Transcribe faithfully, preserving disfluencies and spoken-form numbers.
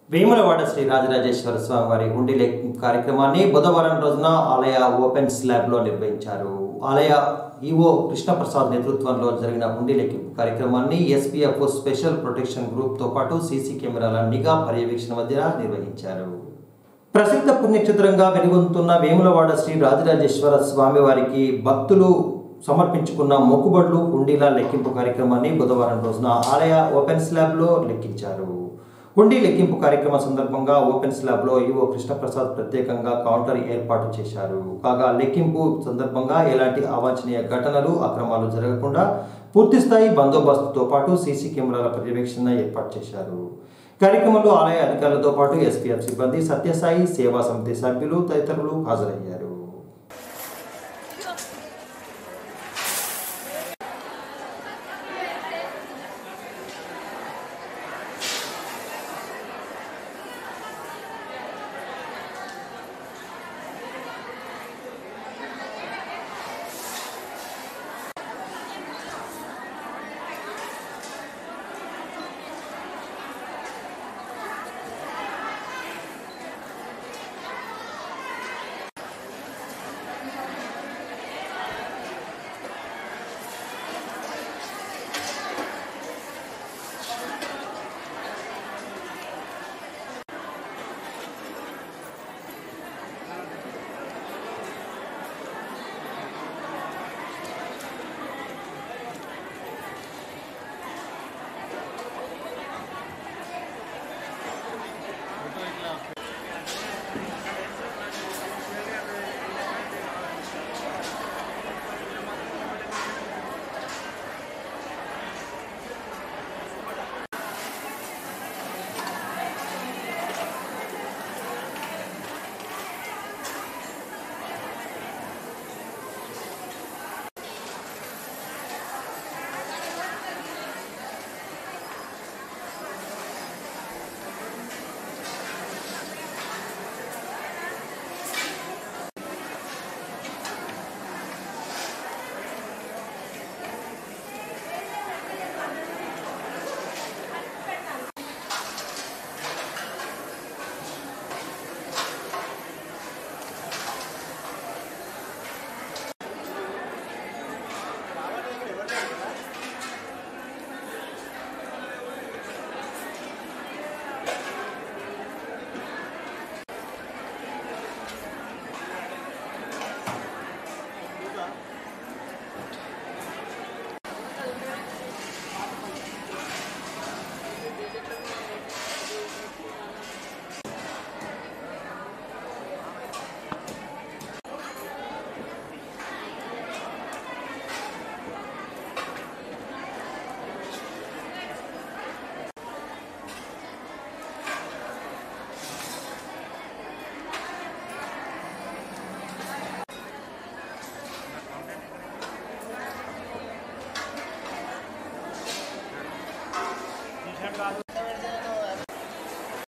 వేములవాడ శ్రీ రాజరాజేశ్వర స్వామి వారి హుండీ లెక్కింపు కార్యక్రమాన్ని బుధవారం రోజున ఆలయ ఓపెన్ స్లాబ్లో నిర్వహించారు. ఆలయ ఈవో కృష్ణప్రసాద్ నేతృత్వంలో జరిగిన హుండీ లెక్కింపు కార్యక్రమాన్ని ఎస్పీఎఫ్ స్పెషల్ ప్రొటెక్షన్ గ్రూప్తో పాటు సీసీ కెమెరాల నిఘా పర్యవేక్షణ మధ్య నిర్వహించారు. ప్రసిద్ధ పుణ్యక్షేత్రంగా వెలుగొందుతున్న వేములవాడ శ్రీ రాజరాజేశ్వర స్వామి వారికి భక్తులు సమర్పించుకున్న మొక్కుబడులు హుండీల లెక్కింపు కార్యక్రమాన్ని బుధవారం రోజున ఆలయ ఓపెన్ స్లాబ్లో లెక్కించారు. హుండీ లెక్కింపు కార్యక్రమం సందర్భంగా ఓపెన్ స్లాబ్లో ఈవో కృష్ణప్రసాద్ ప్రత్యేకంగా కౌంటర్ ఏర్పాటు చేశారు. కాగా లెక్కింపు సందర్భంగా ఎలాంటి అవాంఛనీయ ఘటనలు అక్రమాలు జరగకుండా పూర్తిస్థాయి బందోబస్తుతో పాటు సీసీ కెమెరాల పర్యవేక్షణ ఏర్పాటు చేశారు. కార్యక్రమంలో ఆలయ అధికారులతో పాటు ఎస్పీఎఫ్ సిబ్బంది, సత్యసాయి సేవా సమితి సభ్యులు తదితరులు హాజరయ్యారు.